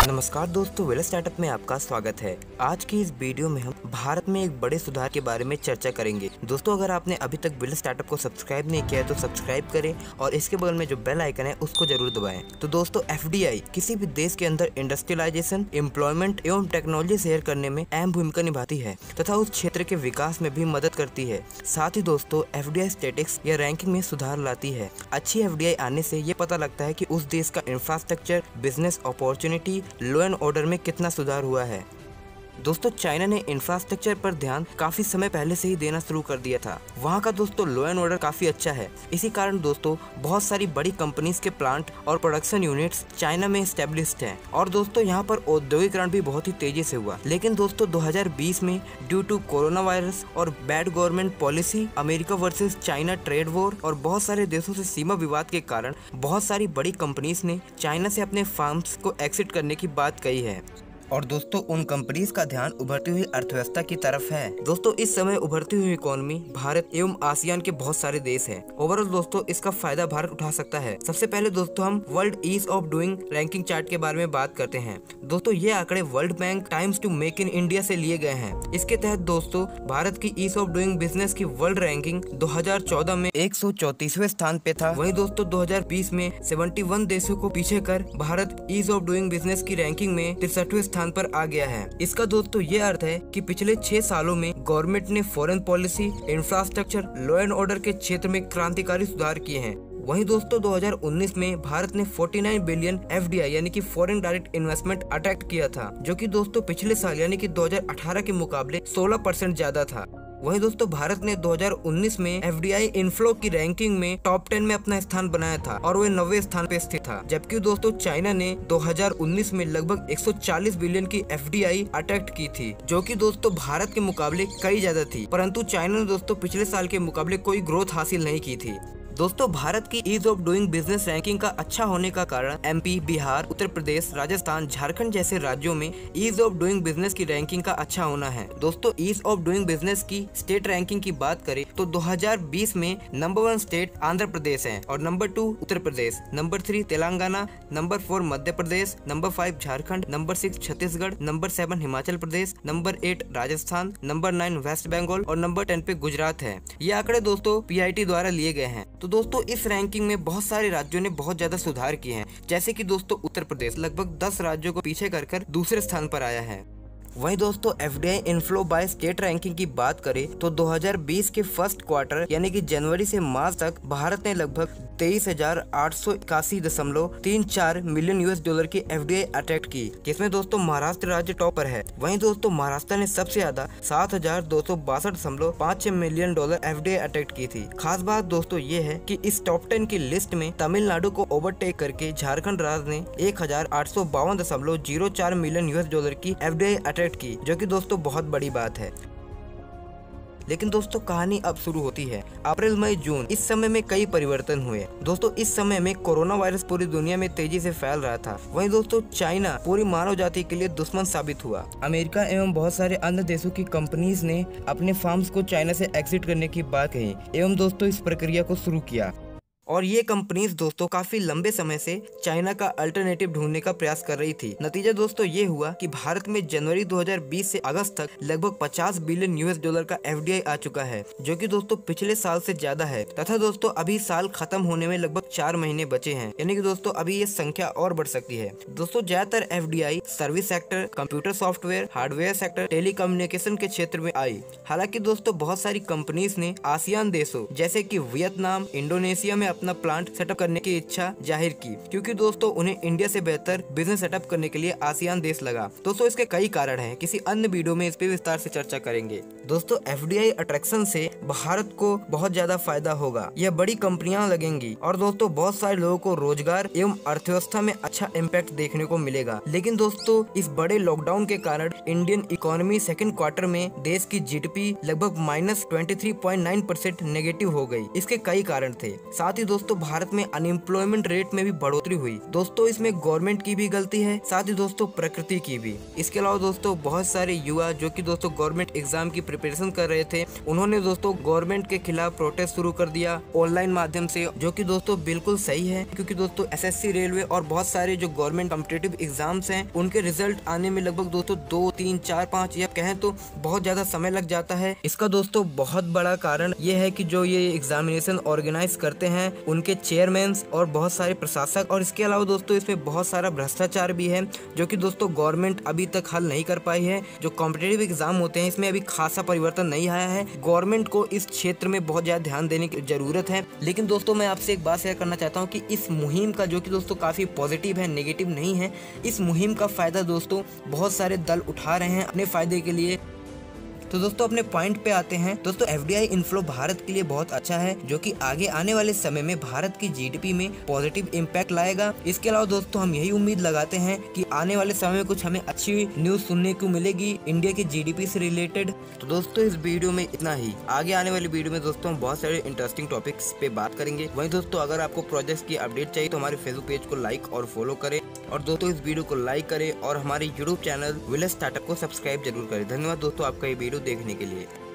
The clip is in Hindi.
नमस्कार दोस्तों, वेल स्टार्टअप में आपका स्वागत है। आज की इस वीडियो में हम भारत में एक बड़े सुधार के बारे में चर्चा करेंगे। दोस्तों, अगर आपने अभी तक वेल स्टार्टअप को सब्सक्राइब नहीं किया है तो सब्सक्राइब करें और इसके बगल में जो बेल आइकन है उसको जरूर दबाएं। तो दोस्तों, FDI किसी भी देश के अंदर इंडस्ट्रियलाइजेशन, एम्प्लॉयमेंट एवं टेक्नोलॉजी शेयर करने में अहम भूमिका निभाती है तथा उस क्षेत्र के विकास में भी मदद करती है। साथ ही दोस्तों, FDI स्टेटिक्स या रैंकिंग में सुधार लाती है। अच्छी FDI आने से ये पता लगता है कि उस देश का infrastructure, business opportunity, law and order में कितना सुधार हुआ है। दोस्तों, चाइना ने इंफ्रास्ट्रक्चर पर ध्यान काफी समय पहले से ही देना शुरू कर दिया था। वहाँ का दोस्तों लॉ एंड ऑर्डर काफी अच्छा है। इसी कारण दोस्तों बहुत सारी बड़ी कंपनीज के प्लांट और प्रोडक्शन यूनिट्स चाइना में एस्टेब्लिश्ड हैं। और दोस्तों यहाँ पर औद्योगिकरण भी बहुत ही तेजी से हुआ। लेकिन दोस्तों 2020 में ड्यू टू कोरोना वायरस और bad government policy, America versus China trade war और बहुत सारे देशों से सीमा विवाद के कारण बहुत सारी बड़ी कंपनीज ने चाइना से अपने फार्म्स को एक्सिट करने की बात कही है। और दोस्तों उन कंपनीज का ध्यान उभरती हुई अर्थव्यवस्था की तरफ है। दोस्तों इस समय उभरती हुई इकोनॉमी भारत एवं आसियान के बहुत सारे देश हैं। ओवरऑल दोस्तों इसका फायदा भारत उठा सकता है। सबसे पहले दोस्तों हम world ease of doing ranking chart के बारे में बात करते हैं। दोस्तों ये आंकड़े world bank times to make in India से लिए गए हैं। इसके तहत दोस्तों भारत की ईज ऑफ डूइंग बिजनेस की वर्ल्ड रैंकिंग 2014 में 134वें स्थान पे था। वहीं दोस्तों 2020 में 71 देशों को पीछे कर Bharat ease of doing business की रैंकिंग में 63वें स्थान पर आ गया है। इसका दोस्तों ये अर्थ है कि पिछले 6 सालों में गवर्नमेंट ने foreign policy, infrastructure, law and order के क्षेत्र में क्रांतिकारी सुधार किए हैं। वहीं दोस्तों 2019 में भारत ने 49 बिलियन FDI यानी कि फॉरेन डायरेक्ट इन्वेस्टमेंट अट्रैक्ट किया था, जो कि दोस्तों पिछले साल यानी कि 2018 के मुकाबले 16% ज्यादा था। वहीं दोस्तों भारत ने 2019 में FDI इनफ्लो की रैंकिंग में टॉप 10 में अपना स्थान बनाया था और वह 90वें स्थान पे स्थित था। जबकि दोस्तों चाइना ने 2019 में लगभग 140 बिलियन की FDI अट्रैक्ट की थी, जो कि दोस्तों भारत के मुकाबले कई ज्यादा थी। परंतु चाइना ने दोस्तों पिछले साल के मुकाबले कोई ग्रोथ हासिल नहीं की थी। दोस्तों भारत की ease of doing business ranking का अच्छा होने का कारण MP, बिहार, उत्तर प्रदेश, राजस्थान, झारखंड जैसे राज्यों में ईज ऑफ डूइंग बिजनेस की रैंकिंग का अच्छा होना है। दोस्तों ईज ऑफ डूइंग बिजनेस की स्टेट रैंकिंग की बात करें तो 2020 में नंबर 1 स्टेट आंध्र प्रदेश है और number 2 Uttar Pradesh, number 3 Telangana, number 4 Madhya Pradesh, number 5 Jharkhand, number 6 Chhattisgarh, number 7 Himachal Pradesh, number 8 Rajasthan, number 9 West Bengal और नंबर 10 पे गुजरात है। ये आंकड़े दोस्तों PIT द्वारा लिए गए हैं। तो दोस्तों इस रैंकिंग में बहुत सारे राज्यों ने बहुत ज्यादा सुधार किए हैं। जैसे कि दोस्तों उत्तर प्रदेश लगभग 10 राज्यों को पीछे कर दूसरे स्थान पर आया है। वहीं दोस्तों FDI inflow by state ranking की बात करें तो 2020 के फर्स्ट क्वार्टर यानी कि जनवरी से मार्च तक भारत ने लगभग 23,881.34 मिलियन US डॉलर की FDI अट्रैक्ट की, जिसमें दोस्तों महाराष्ट्र राज्य टॉप पर है। वहीं दोस्तों महाराष्ट्र ने सबसे ज्यादा 7,262.56 मिलियन डॉलर FDI अट्रैक्ट की थी। खास बात दोस्तों ये है कि इस टॉप 10 की लिस्ट में तमिलनाडु को ओवरटेक करके झारखंड राज्य ने 1,852.04 मिलियन US डॉलर की FDI अट्रैक्ट की, जो कि दोस्तों बहुत बड़ी बात है। लेकिन दोस्तों कहानी अब शुरू होती है। अप्रैल, मई, जून इस समय में कई परिवर्तन हुए। दोस्तों इस समय में कोरोना वायरस पूरी दुनिया में तेजी से फैल रहा था। वहीं दोस्तों चाइना पूरी मानव जाति के लिए दुश्मन साबित हुआ। अमेरिका एवं बहुत सारे अन्य देशों की कंपनीज ने अपने फार्म्स को चाइना से एग्जिट करने की बात कही एवं दोस्तों इस प्रक्रिया को शुरू किया। और ये कंपनीज दोस्तों काफी लंबे समय से चाइना का अल्टरनेटिव ढूंढने का प्रयास कर रही थी। नतीजा दोस्तों ये हुआ कि भारत में जनवरी 2020 से अगस्त तक लगभग 50 बिलियन US डॉलर का FDI आ चुका है, जो कि दोस्तों पिछले साल से ज्यादा है। तथा दोस्तों अभी साल खत्म होने में लगभग 4 महीने बचे हैं, यानी कि दोस्तों अभी ये संख्या और बढ़ सकती है। दोस्तों ज्यादातर FDI service sector, computer software, hardware sector, telecommunication के क्षेत्र में आई। हालांकि दोस्तों बहुत सारी कंपनीज ने आसियान देशों जैसे कि वियतनाम, इंडोनेशिया में अपना प्लांट सेटअप करने की इच्छा जाहिर की, क्योंकि दोस्तों उन्हें इंडिया से बेहतर बिजनेस सेटअप करने के लिए आसियान देश लगा। दोस्तों इसके कई कारण हैं, किसी अन्य वीडियो में इस पे विस्तार से चर्चा करेंगे। दोस्तों FDI अट्रैक्शन से भारत को बहुत ज्यादा फायदा होगा। यह बड़ी कंपनियां लगेंगी और दोस्तों बहुत सारे लोगों को रोजगार एवं अर्थव्यवस्था में अच्छा इम्पैक्ट देखने को मिलेगा। लेकिन दोस्तों इस बड़े लॉकडाउन के कारण इंडियन इकोनॉमी सेकंड क्वार्टर में देश की GDP लगभग -23.9% नेगेटिव हो गई। इसके कई कारण थे। साथ ही ही दोस्तों भारत में अनएम्प्लॉयमेंट रेट में भी बढ़ोतरी हुई। दोस्तों इसमें गवर्नमेंट की भी गलती है, साथ ही दोस्तों प्रकृति की भी। इसके अलावा दोस्तों बहुत सारे युवा जो कि दोस्तों गवर्नमेंट एग्जाम की प्रिपरेशन कर रहे थे, उन्होंने दोस्तों गवर्नमेंट के खिलाफ प्रोटेस्ट शुरू कर दिया ऑनलाइन माध्यम से, जो कि दोस्तों बिल्कुल सही है, क्योंकि दोस्तों एसएससी, रेलवे और बहुत सारे जो गवर्नमेंट कॉम्पिटिटिव एग्जाम्स हैं उनके रिजल्ट आने में लगभग दोस्तों 2, 3, 4, 5 या कहें तो बहुत ज्यादा समय लग जाता है। इसका दोस्तों बहुत बड़ा कारण ये है कि जो ये एग्जामिनेशन ऑर्गेनाइज करते हैं उनके चेयरमैन और बहुत सारे प्रशासक, और इसके अलावा दोस्तों इसमें बहुत सारा भ्रष्टाचार भी है जो कि दोस्तों गवर्नमेंट अभी तक हल नहीं कर पाई है। जो कॉम्पिटिटिव एग्जाम होते हैं इसमें अभी खासा परिवर्तन नहीं आया है। गवर्नमेंट को इस क्षेत्र में बहुत ज्यादा ध्यान देने की जरूरत है। लेकिन दोस्तों मैं आपसे एक बात शेयर करना चाहता हूँ कि इस मुहिम का जो कि दोस्तों काफी पॉजिटिव है, नेगेटिव नहीं है, इस मुहिम का फायदा दोस्तों बहुत सारे दल उठा रहे हैं अपने फायदे के लिए। तो दोस्तों अपने पॉइंट पे आते हैं। दोस्तों एफडीआई इनफ्लो भारत के लिए बहुत अच्छा है, जो कि आगे आने वाले समय में भारत की जीडीपी में पॉजिटिव इम्पैक्ट लाएगा। इसके अलावा दोस्तों हम यही उम्मीद लगाते हैं कि आने वाले समय में कुछ हमें अच्छी न्यूज सुनने को मिलेगी इंडिया की जीडीपी से रिलेटेड। तो दोस्तों इस वीडियो में इतना ही। आगे आने वाली वीडियो में दोस्तों हम बहुत सारे इंटरेस्टिंग टॉपिक्स पे बात करेंगे। वहीं दोस्तों अगर आपको प्रोजेक्ट्स की अपडेट चाहिए तो हमारे फेसबुक पेज को लाइक और फॉलो करें, और दोस्तों इस वीडियो को लाइक करें और हमारे यूट्यूब चैनल विलेज स्टार्टअप को सब्सक्राइब जरूर करें। धन्यवाद दोस्तों आपका ये वीडियो देखने के लिए।